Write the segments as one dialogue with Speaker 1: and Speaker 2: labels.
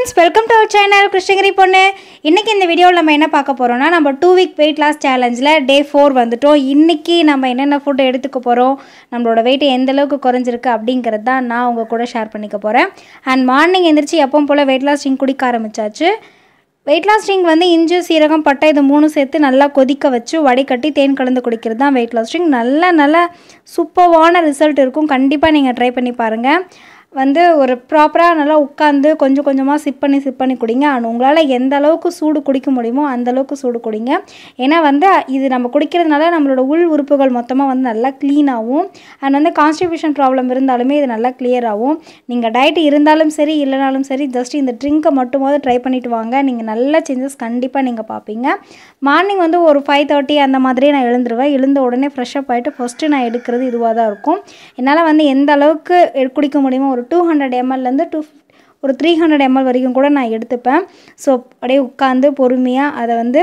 Speaker 1: friends, welcome to our channel Krishnagiri பொண்ணு. இன்னைக்கு இந்த வீடியோவில் நம்ம என்ன பார்க்க போறோம்னா நம்ம 2 week weight loss challengeல day 4 வந்துட்டோம். இன்னைக்கு நம்ம என்னென்ன ஃபுட் எடுத்துக்க போறோம், நம்மளோட weight எந்த அளவுக்கு குறைஞ்சிருக்கு அப்படிங்கறது தான் நான் உங்க கூட ஷேர் பண்ணிக்க போறேன். And மார்னிங் எந்திரிச்சு எப்பவும் போல weight loss drink குடிக்க ஆரம்பிச்சாச்சு. weight loss drink வந்து இஞ்சி சீரகம் பட்டை இது மூணு சேர்த்து நல்லா கொதிக்க வச்சு வடிகட்டி தேன் கலந்து குடிக்கிறது தான் weight loss drink. நல்ல சூப்பரான ரிசல்ட் இருக்கும். கண்டிப்பா நீங்க ட்ரை பண்ணி பாருங்க. வந்து ஒரு ப்ராப்பரா நல்லா உட்கார்ந்து கொஞ்சம் கொஞ்சமா சிப் பண்ணி குடிங்க. and உங்களால எந்த அளவுக்கு சூடு குடிக்க முடியுமோ அந்த அளவுக்கு சூடு குடிங்க. ஏனா வந்து இது நம்ம குடிக்கிறதுனால நம்மளோட உள் உறுப்புகள் மொத்தமா வந்து நல்லா க்ளீன் ஆகும். and வந்து கான்ஸ்டிபேஷன் ப்ராப்ளம் இருந்தாலுமே இது நல்லா கிளியர் ஆகும். நீங்க டயட் இருந்தாலும் சரி இல்லனாலும் சரி ஜஸ்ட் இந்த ட்ரிங்கை மட்டுமாவது ட்ரை பண்ணிட்டு வாங்க. நீங்க நல்ல சேஞ்சஸ் கண்டிப்பா நீங்க பாப்பீங்க. மார்னிங் வந்து ஒரு 5:30 அந்த மாதிரி நான் எழுந்துருவேன். எழுந்த உடனே ஃப்ரெஷ் அப் ஆயிட்டு ஃபர்ஸ்ட் நான் எடுக்கிறது இதுவா தான் இருக்கும். என்னால வந்து எந்த அளவுக்கு குடிக்க முடியுமோ ஒரு 200 ml ல இருந்து ஒரு 300 ml வரைக்கும் கூட நான் எடுத்துப்பேன். ஸோ அப்படியே உட்காந்து பொறுமையாக அதை வந்து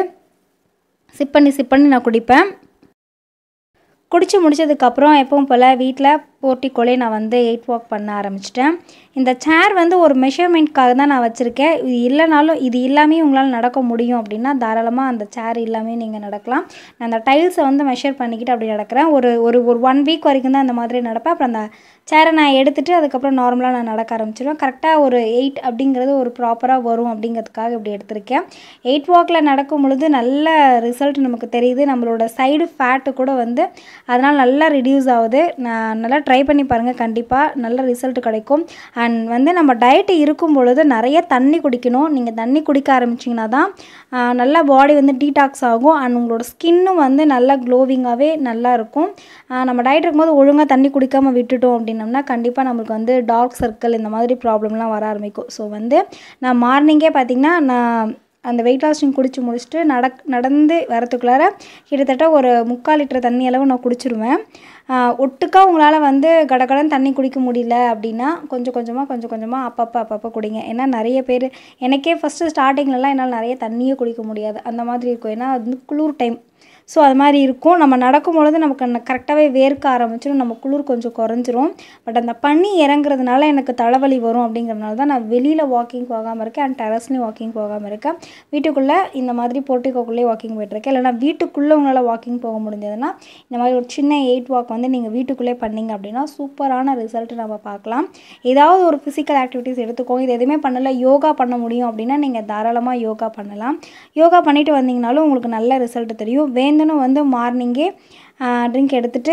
Speaker 1: சிப் பண்ணி நான் குடிப்பேன். குடிச்சு முடிச்சதுக்கப்புறம் எப்பவும் போல் வீட்டில் போர்ட்டிக்கோலே நான் வந்து 8 வாக் பண்ண ஆரம்பிச்சிட்டேன். இந்த சேர் வந்து ஒரு மெஷர்மெண்ட்காக தான் நான் வச்சுருக்கேன். இது இல்லைனாலும் இது இல்லாமே உங்களால் நடக்க முடியும் அப்படின்னா தாராளமாக அந்த சேர் இல்லாமே நீங்கள் நடக்கலாம். நான் அந்த டைல்ஸை வந்து மெஷர் பண்ணிக்கிட்டு அப்படி நடக்கிறேன். ஒரு ஒரு 1 வீக் வரைக்கும் தான் அந்த மாதிரி நடப்பேன். அப்புறம் அந்த சேரை நான் எடுத்துகிட்டு அதுக்கப்புறம் நார்மலாக நான் நடக்க ஆரம்பிச்சிடுவேன். கரெக்டாக ஒரு 8 அப்படிங்கிறது ஒரு ப்ராப்பராக வரும் அப்படிங்கிறதுக்காக இப்படி எடுத்திருக்கேன். 8 வாக்கில் நடக்கும் பொழுது நல்ல ரிசல்ட் நமக்கு தெரியுது. நம்மளோட சைடு ஃபேட்டு கூட வந்து அதனால் நல்லா ரிடியூஸ் ஆகுது. நான் நல்லா ட்ரை பண்ணி பாருங்கள். கண்டிப்பாக நல்ல ரிசல்ட் கிடைக்கும். அண்ட் வந்து நம்ம டயட்டு இருக்கும் பொழுது நிறைய தண்ணி குடிக்கணும். நீங்கள் தண்ணி குடிக்க ஆரம்பிச்சிங்கன்னா தான் நல்லா பாடி வந்து டீடாக்ஸ் ஆகும். அண்ட் உங்களோட ஸ்கின்னும் வந்து நல்லா க்ளோவிங்காகவே நல்லா இருக்கும். நம்ம டயட் இருக்கும்போது ஒழுங்காக தண்ணி குடிக்காமல் விட்டுட்டோம் அப்படின்னோம்னா கண்டிப்பாக நம்மளுக்கு வந்து டார்க் சர்க்கிள் இந்த மாதிரி ப்ராப்ளம்லாம் வர ஆரம்பிக்கும். ஸோ வந்து நான் மார்னிங்கே பார்த்திங்கன்னா நான் அந்த வெயிட் லாஸ் ட்ரிங்க் குடிச்சு முடிச்சுட்டு நடந்து வரத்துக்குள்ளார கிட்டத்தட்ட ஒரு 3/4 லிட்டர் தண்ணி அளவு நான் குடிச்சிருவேன். ஒட்டுக்கா உங்களால் வந்து கடகடன்னு தண்ணி குடிக்க முடியல அப்படின்னா கொஞ்சம் கொஞ்சமாக அப்பப்போ குடிங்க. ஏன்னா நிறைய பேர் எனக்கே ஃபஸ்ட்டு ஸ்டார்டிங்லலாம் என்னால் நிறைய தண்ணியே குடிக்க முடியாது. அந்த மாதிரி இருக்கும். ஏன்னா அது வந்து குளிர் டைம். ஸோ அது மாதிரி இருக்கும். நம்ம நடக்கும் பொழுது நமக்கு கரெக்டாகவே வேர்க்க ஆரம்பிச்சிடும். நம்ம குளிர் கொஞ்சம் குறைஞ்சிரும். பட் அந்த பனி இறங்குறதுனால எனக்கு தலைவலி வரும் அப்படிங்கிறதுனால தான் நான் வெளியில் வாக்கிங் போகாமல் இருக்கேன். அண்ட் டெரஸ்லேயும் வாக்கிங் போகாமல் இருக்கேன். வீட்டுக்குள்ளே இந்த மாதிரி போர்ட்டிக்கோக்குள்ளேயே வாக்கிங் போய்ட்டுருக்கேன். இல்லைனா வீட்டுக்குள்ளே உங்களால் வாக்கிங் போக முடிஞ்சதுன்னா இந்த மாதிரி ஒரு சின்ன 8 வாக் வந்து நீங்கள் வீட்டுக்குள்ளே பண்ணிங்க அப்படின்னா சூப்பரான ரிசல்ட் நம்ம பார்க்கலாம். ஏதாவது ஒரு ஃபிசிக்கல் ஆக்டிவிட்டிஸ் எடுத்துக்கோங்க. இது எதுவுமே பண்ணலை யோகா பண்ண முடியும் அப்படின்னா நீங்கள் தாராளமாக யோகா பண்ணலாம். யோகா பண்ணிவிட்டு வந்தீங்கனாலும் உங்களுக்கு நல்ல ரிசல்ட் தெரியும். வேந்தனும் வந்து மார்னிங்கே ட்ரிங்க் எடுத்துகிட்டு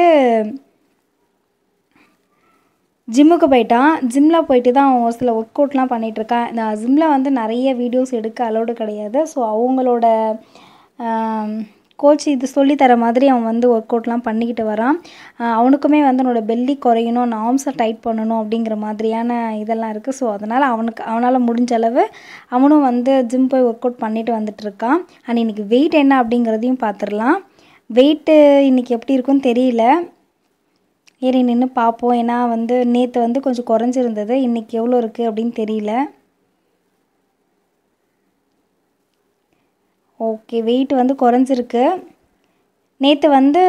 Speaker 1: ஜிம்முக்கு போயிட்டான். ஜிம்மில் போயிட்டு தான் அவன் ஒரு சில ஒர்க் அவுட்லாம் பண்ணிகிட்ருக்கான். இந்த ஜிம்மில் வந்து நிறைய வீடியோஸ் எடுக்க அலோடு கிடையாது. ஸோ அவங்களோட கோச் இது சொல்லித்தர மாதிரி அவன் வந்து ஒர்க் அவுட்லாம் பண்ணிக்கிட்டு வரான். அவனுக்குமே வந்து அவனோட பெல்லி குறையணும், ஆர்ம்ஸை டைட் பண்ணணும் அப்படிங்கிற மாதிரியான இதெல்லாம் இருக்குது. ஸோ அதனால் அவனால் முடிஞ்ச அளவு அவனும் வந்து ஜிம் போய் ஒர்க் அவுட் பண்ணிட்டு வந்துட்டுருக்கான். அண்ட் இன்றைக்கி வெயிட் என்ன அப்படிங்கிறதையும் பார்த்துடலாம். வெயிட்டு இன்றைக்கி எப்படி இருக்குன்னு தெரியல. ஏறி நின்று பார்ப்போம். ஏன்னா வந்து நேற்று வந்து கொஞ்சம் குறைஞ்சிருந்தது. இன்றைக்கி எவ்வளோ இருக்குது அப்படின்னு தெரியல. ஓகே, வெயிட் வந்து குறைஞ்சிருக்கு. நேற்று வந்து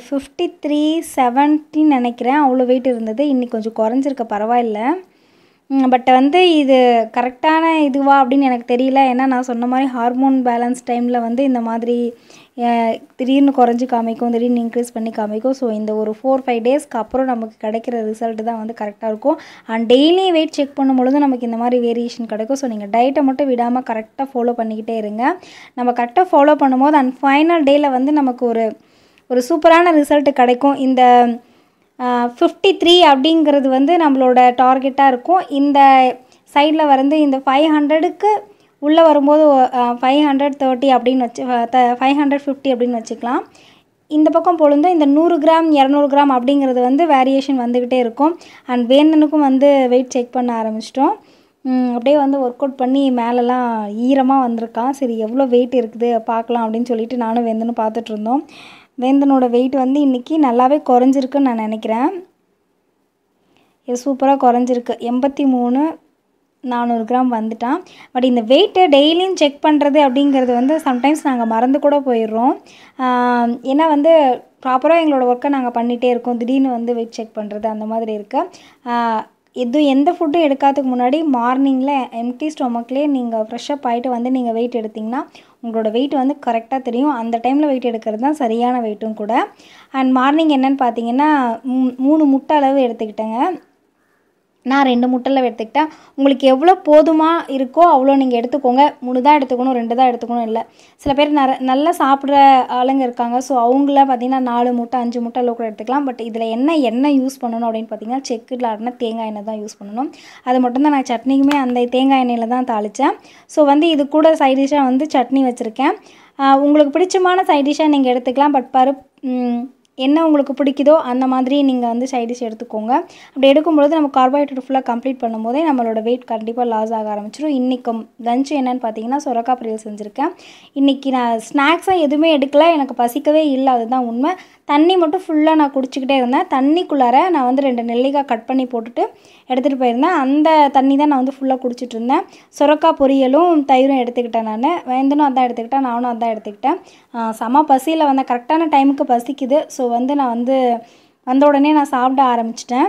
Speaker 1: 53-70 நினைக்கிறேன் அவ்வளோ வெயிட் இருந்தது. இன்றைக்கி கொஞ்சம் குறைஞ்சிருக்கு, பரவாயில்ல. பட் வந்து இது கரெக்டான இதுவா அப்படின்னு எனக்கு தெரியல. ஏன்னா நான் சொன்ன மாதிரி ஹார்மோன் பேலன்ஸ் டைமில் வந்து இந்த மாதிரி திடீர்னு குறைஞ்சி காமிக்கும், திடீர்னு இன்க்ரீஸ் பண்ணி காமிக்கும். ஸோ இந்த ஒரு 4-5 டேஸ்க்கு அப்புறம் நமக்கு கிடைக்கிற ரிசல்ட் தான் வந்து கரெக்டாக இருக்கும். அண்ட் டெய்லி வெயிட் செக் பண்ணும்பொழுது நமக்கு இந்த மாதிரி வேரியேஷன் கிடைக்கும். ஸோ நீங்கள் டயட்டை மட்டும் விடாமல் கரெக்டாக ஃபாலோ பண்ணிக்கிட்டே இருங்க. நம்ம கரெக்டாக ஃபாலோ பண்ணும்போது அண்ட் ஃபைனல் டேயில் வந்து நமக்கு ஒரு சூப்பரான ரிசல்ட் கிடைக்கும். இந்த 53 அப்படிங்கிறது வந்து நம்மளோட டார்கெட்டாக இருக்கும். இந்த சைடில் வந்து இந்த 500க்கு உள்ளே வரும்போது 530 அப்படின்னு 550 அப்படின்னு வச்சுக்கலாம். இந்த பக்கம் பொழுது இந்த 100 கிராம் 200 கிராம் அப்படிங்கிறது வந்து வேரியேஷன் வந்துக்கிட்டே இருக்கும். அண்ட் வேந்தனுக்கும் வந்து வெயிட் செக் பண்ண ஆரம்பிச்சிட்டோம். அப்படியே வந்து ஒர்க் அவுட் பண்ணி மேலெலாம் ஈரமாக வந்திருக்கான். சரி எவ்வளோ வெயிட் இருக்குது பார்க்கலாம் அப்படின்னு சொல்லிட்டு நானும் வேந்தனும் பார்த்துட்ருந்தோம். வேந்தனோட வெயிட் வந்து இன்றைக்கி நல்லாவே குறைஞ்சிருக்குன்னு நான் நினைக்கிறேன். இது சூப்பராக குறைஞ்சிருக்கு. 83-400 கிராம் வந்துட்டான். பட் இந்த வெயிட்டை டெய்லியும் செக் பண்ணுறது அப்படிங்கிறது வந்து சம்டைம்ஸ் நாங்கள் மறந்து கூட போயிடுறோம். ஏன்னா வந்து ப்ராப்பராக எங்களோட ஒர்க்கை நாங்கள் பண்ணிகிட்டே இருக்கோம். திடீர்னு வந்து வெயிட் செக் பண்ணுறது அந்த மாதிரி இருக்குது. எந்த ஃபுட்டும் எடுக்காததுக்கு முன்னாடி மார்னிங்கில் எம்டி ஸ்டொமக்லேயே நீங்கள் ஃப்ரெஷ்ஷப் ஆகிட்டு வந்து நீங்கள் வெயிட் எடுத்திங்கன்னா உங்களோட வெயிட் வந்து கரெக்டாக தெரியும். அந்த டைமில் வெயிட் எடுக்கிறது தான் சரியான வெயிட்டும் கூட. அண்ட் மார்னிங் என்னென்னு பார்த்தீங்கன்னா 3 முட்டை அளவு எடுத்துக்கிட்டேங்க. நான் 2 முட்டையில் எடுத்துக்கிட்டேன். உங்களுக்கு எவ்வளோ போதுமாக இருக்கோ அவ்வளோ நீங்கள் எடுத்துக்கோங்க. 3 தான் எடுத்துக்கணும், 2 தான் எடுத்துக்கணும் இல்லை. சில பேர் நல்லா சாப்பிட்ற ஆளுங்க இருக்காங்க. ஸோ அவங்கள பார்த்திங்கன்னா 4 முட்டை 5 முட்டை அளவு கூட எடுத்துக்கலாம். பட் இதில் எண்ணெய் யூஸ் பண்ணணும் அப்படின்னு பார்த்தீங்கன்னா செக்குல ஆட்டின தேங்காய் எண்ணெய் தான் யூஸ் பண்ணணும். அது மட்டும்தான் நான் சட்னிக்குமே அந்த தேங்காய் எண்ணெயில் தான் தாளித்தேன். ஸோ வந்து இது கூட சைட் டிஷ்ஷாக வந்து சட்னி வச்சுருக்கேன். உங்களுக்கு பிடிச்சமான சைட் டிஷ்ஷாக நீங்கள் எடுத்துக்கலாம். பட் என்ன உங்களுக்கு பிடிக்குதோ அந்த மாதிரி நீங்கள் வந்து சைட் டிஷ் எடுத்துக்கோங்க. அப்படி எடுக்கும்பொழுது நம்ம கார்போஹைட்ரேட் ஃபுல்லாக கம்ப்ளீட் பண்ணும்போதே நம்மளோட வெயிட் கண்டிப்பாக லாஸ் ஆக ஆரம்பிச்சிடும். இன்றைக்கும் லஞ்ச் என்னென்னு பார்த்தீங்கன்னா சொரக்காய் பொரியல் செஞ்சுருக்கேன். இன்றைக்கி நான் ஸ்நாக்ஸாக எதுவுமே எடுக்கல, எனக்கு பசிக்கவே இல்லை, அதுதான் உண்மை. தண்ணி மட்டும் ஃபுல்லாக நான் குடிச்சிக்கிட்டே இருந்தேன். தண்ணிக்குள்ளார நான் வந்து 2 நெல்லிக்காய் கட் பண்ணி போட்டுட்டு எடுத்துகிட்டு போயிருந்தேன். அந்த தண்ணி தான் நான் வந்து ஃபுல்லாக குடிச்சிட்டு இருந்தேன். சொரக்காய் பொரியலும் தயிரும் எடுத்துக்கிட்டேன். நான் வேந்தனும் அதான் எடுத்துக்கிட்டேன், நானும் அதான் எடுத்துக்கிட்டேன். செம பசியில் வந்தேன், கரெக்டான டைமுக்கு பசிக்குது. ஸோ வந்து நான் வந்த உடனே நான் சாப்பிட ஆரம்பிச்சிட்டேன்.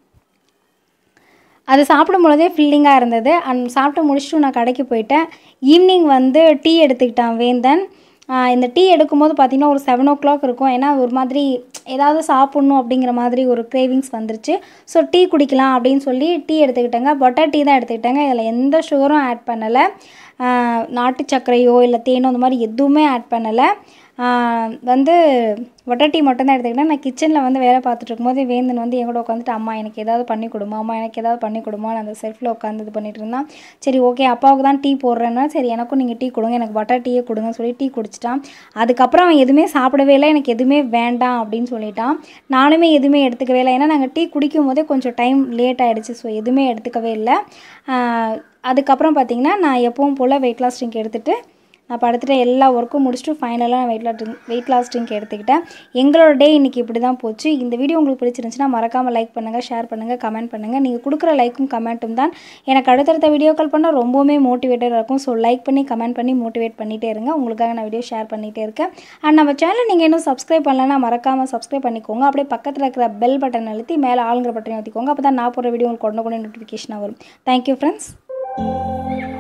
Speaker 1: அது சாப்பிடும் பொழுதே ஃபில்லிங்காக இருந்தது. சாப்பிட்டு முடிச்சுட்டு நான் கடைக்கு போயிட்டேன். ஈவினிங் வந்து டீ எடுத்துக்கிட்டான் வேந்தன். இந்த டீ எடுக்கும்போது பார்த்திங்கன்னா ஒரு 7 o'clock இருக்கும். ஏன்னா ஒரு மாதிரி ஏதாவது சாப்பிட்ணும் அப்படிங்கிற மாதிரி ஒரு கிரேவிங்ஸ் வந்துருச்சு. ஸோ டீ குடிக்கலாம் அப்படின்னு சொல்லி டீ எடுத்துக்கிட்டேங்க. பட்டர் டீ தான் எடுத்துக்கிட்டேங்க. இதில் எந்த சுகரும் ஆட் பண்ணலை. நாட்டு சர்க்கரையோ இல்லை தேனோ அந்த மாதிரி எதுவுமே ஆட் பண்ணலை. வந்து பட்டர் டீ மட்டும்தான் எடுத்துக்கிட்டேன். நான் கிச்சனில் வந்து வேலை பார்த்துட்டு இருக்கும்போது வேந்தன் வந்து என் கூட உட்காந்துட்டு அம்மா எனக்கு ஏதாவது பண்ணி கொடுமா, அம்மா எனக்கு ஏதாவது பண்ணி கொடுமான்னு அந்த செல்ஃபில் உட்காந்து இது பண்ணிட்டு இருந்தான். சரி ஓகே அப்பாவுக்கு தான் டீ போடுறேன்னா சரி எனக்கும் நீங்கள் டீ கொடுங்க, எனக்கு பட்டர் டீயே கொடுங்கன்னு சொல்லி டீ குடிச்சிட்டான். அதுக்கப்புறம் அவன் எதுவுமே சாப்பிடவே இல்லை, எனக்கு எதுவுமே வேண்டாம் அப்படின்னு சொல்லிட்டான். நானுமே எதுவுமே எடுத்துக்கவே இல்லை. ஏன்னா நாங்கள் டீ குடிக்கும் போதே கொஞ்சம் டைம் லேட் ஆகிடுச்சு. ஸோ எதுவுமே எடுத்துக்கவே இல்லை. அதுக்கப்புறம் பார்த்திங்கன்னா நான் எப்பவும் போல் வெயிட் லாஸ் ட்ரிங்க் எடுத்துகிட்டு நான் படுத்துட்டு எல்லா ஒர்க்கும் முடிச்சுட்டு ஃபைனலாக நான் வெயிட் லாஸ் ட்ரிங்க் எடுத்துக்கிட்டேன். எங்களோட டே இன்றைக்கி இப்படி தான் போச்சு. இந்த வீடியோ உங்களுக்கு பிடிச்சிருந்துச்சுன்னா மறக்காமல் லைக் பண்ணுங்கள், ஷேர் பண்ணுங்கள், கமெண்ட் பண்ணுங்கள். நீங்கள் கொடுக்குற லைக்கும் கமெண்ட்டும் தான் எனக்கு அடுத்தடுத்த வீடியோக்கள் பண்ணால் ரொம்பவுமே மோட்டிவேட்டடாக இருக்கும். ஸோ லைக் பண்ணி கமெண்ட் பண்ணி மோட்டிவேட் பண்ணிகிட்டே இருங்க. உங்களுக்காக நான் வீடியோ ஷேர் பண்ணிகிட்டே இருக்கேன். அண்ட் நம்ம சேனல் நீங்கள் இன்னும் சப்ஸ்கிரைப் பண்ணலன்னா மறக்காமல் சப்ஸ்கிரைப் பண்ணிக்கோங்க. அப்படியே பக்கத்தில் இருக்கிற பெல் பட்டன் அழுத்தி மேலே ஆளுங்கிற பட்டன் ஊற்றிக்கோங்க. அப்போ தான் நான் போகிற வீடியோ உங்களுக்கு உடனே நோட்டிஃபிகேஷனாக வரும். Thank you friends.